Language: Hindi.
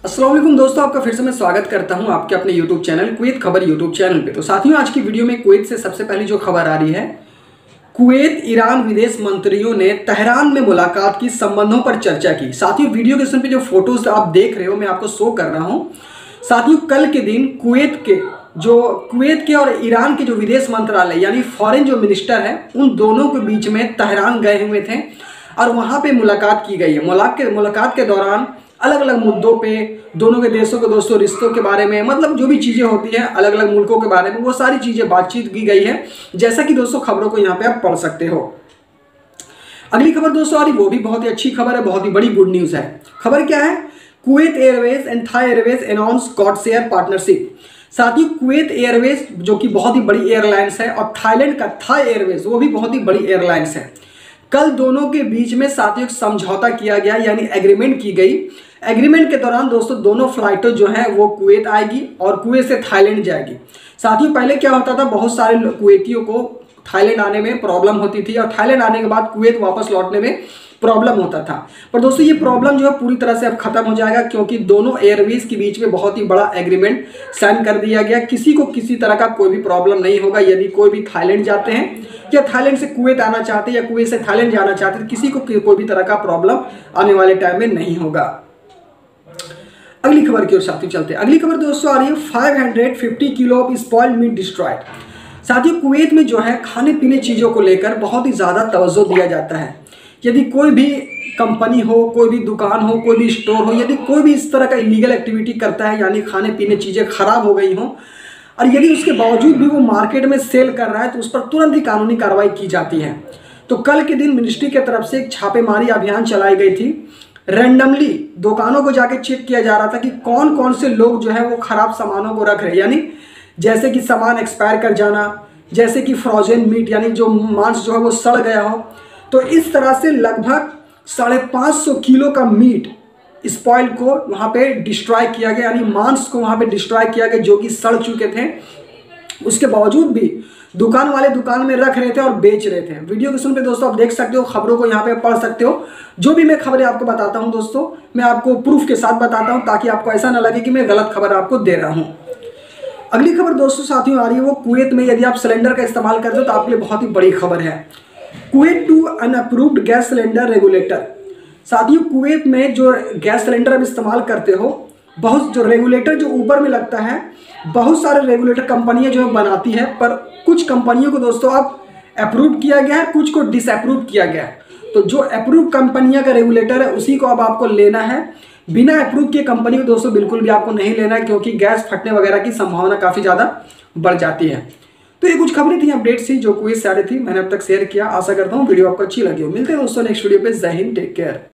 अस्सलाम वालेकुम दोस्तों, आपका फिर से मैं स्वागत करता हूं आपके अपने YouTube चैनल कुवैत खबर YouTube चैनल पे। तो साथियों, आज की वीडियो में कुवैत से सबसे पहली जो खबर आ रही है, कुवैत ईरान विदेश मंत्रियों ने तेहरान में मुलाकात की, संबंधों पर चर्चा की। साथियों, वीडियो के पे जो फोटोज आप देख रहे हो मैं आपको शो कर रहा हूँ। साथियों, कल के दिन कुवैत के और ईरान के जो विदेश मंत्रालय यानी फॉरेन जो मिनिस्टर है, उन दोनों के बीच में तेहरान गए हुए थे और वहाँ पे मुलाकात की गई है। मुलाकात के दौरान अलग अलग मुद्दों पे दोनों के देशों के दोस्तों रिश्तों के बारे में, मतलब जो भी चीज़ें होती हैं अलग अलग मुल्कों के बारे में, वो सारी चीज़ें बातचीत की गई है। जैसा कि दोस्तों खबरों को यहाँ पे आप पढ़ सकते हो। अगली खबर दोस्तों आ रही, वो भी बहुत ही अच्छी खबर है, बहुत ही बड़ी गुड न्यूज़ है। खबर क्या है? Kuwait Airways and Thai Airways announce codeshare partnership. साथियों, कुवैत एयरवेज जो कि बहुत ही बड़ी एयरलाइंस है और थाईलैंड का थाई एयरवेज वो भी बहुत ही बड़ी एयरलाइंस है। कल दोनों के बीच में साथियों समझौता किया गया, यानी एग्रीमेंट की गई। एग्रीमेंट के दौरान दोस्तों दोनों फ्लाइटें जो है वो कुवैत आएगी और कुवैत से थाईलैंड जाएगी। साथियों, पहले क्या होता था, बहुत सारे कुवैतियों को थाईलैंड आने में प्रॉब्लम होती थी और थाईलैंड आने के बाद कुवैत वापस लौटने में प्रॉब्लम होता था। पर दोस्तों ये प्रॉब्लम जो है पूरी तरह से अब खत्म हो जाएगा, क्योंकि दोनों एयरवेज के बीच में बहुत ही बड़ा एग्रीमेंट साइन कर दिया गया। किसी को किसी तरह का कोई भी प्रॉब्लम नहीं होगा। यदि कोई भी थाईलैंड जाते हैं या थाईलैंड से कुवैत आना चाहते हैं या कुवैत से थाईलैंड जाना चाहते हैं, किसी को कोई भी तरह का प्रॉब्लम आने वाले टाइम में नहीं होगा। अगली खबर की ओर साथियों चलते हैं। अगली खबर दोस्तों आ रही है 550 kilo of spoiled meat destroyed. साथियों, कुवैत में जो है खाने पीने चीज़ों को लेकर बहुत ही ज़्यादा तवज्जो दिया जाता है। यदि कोई भी कंपनी हो, कोई भी दुकान हो, कोई भी स्टोर हो, यदि कोई भी इस तरह का इलीगल एक्टिविटी करता है, यानी खाने पीने चीज़ें खराब हो गई हों और यदि उसके बावजूद भी वो मार्केट में सेल कर रहा है, तो उस पर तुरंत ही कानूनी कार्रवाई की जाती है। तो कल के दिन मिनिस्ट्री की तरफ से एक छापेमारी अभियान चलाई गई थी। रैंडमली दुकानों को जाके चेक किया जा रहा था कि कौन कौन से लोग जो है वो खराब सामानों को रख रहे हैं, यानी जैसे कि सामान एक्सपायर कर जाना, जैसे कि फ्रोजन मीट यानी जो मांस जो है वो सड़ गया हो। तो इस तरह से लगभग 550 किलो का मीट स्पॉइल को वहाँ पे डिस्ट्रॉय किया गया, यानी मांस को वहाँ पे डिस्ट्रॉय किया गया जो कि सड़ चुके थे। उसके बावजूद भी दुकान वाले दुकान में रख रहे थे और बेच रहे थे। वीडियो के पे दोस्तों आप देख सकते हो, खबरों को यहाँ पे पढ़ सकते हो। जो भी मैं खबरें आपको बताता हूँ दोस्तों, मैं आपको प्रूफ के साथ बताता हूँ, ताकि आपको ऐसा ना लगे कि मैं गलत खबर आपको दे रहा हूँ। अगली खबर दोस्तों साथियों आ रही है, वो कुवैत में यदि आप सिलेंडर का इस्तेमाल करते हो तो आपके लिए बहुत ही बड़ी खबर है। Kuwait to unapproved gas cylinder regulator. साथियों, कुवैत में जो गैस सिलेंडर आप इस्तेमाल करते हो, बहुत जो रेगुलेटर जो ऊपर में लगता है, बहुत सारे रेगुलेटर कंपनियां जो है बनाती है, पर कुछ कंपनियों को दोस्तों अब अप्रूव किया गया है, कुछ को डिसअप्रूव किया गया है। तो जो अप्रूव कंपनियां का रेगुलेटर है उसी को अब आपको लेना है। बिना अप्रूव की कंपनी को दोस्तों बिल्कुल भी आपको नहीं लेना है, क्योंकि गैस फटने वगैरह की संभावना काफ़ी ज़्यादा बढ़ जाती है। तो ये कुछ खबरें थी, अपडेट्स थी जो कुवैत से आ रही थी, मैंने अब तक शेयर किया। आशा करता हूँ वीडियो आपको अच्छी लगी हो। मिलते हैं दोस्तों नेक्स्ट वीडियो पे। जय हिंद, टेक केयर।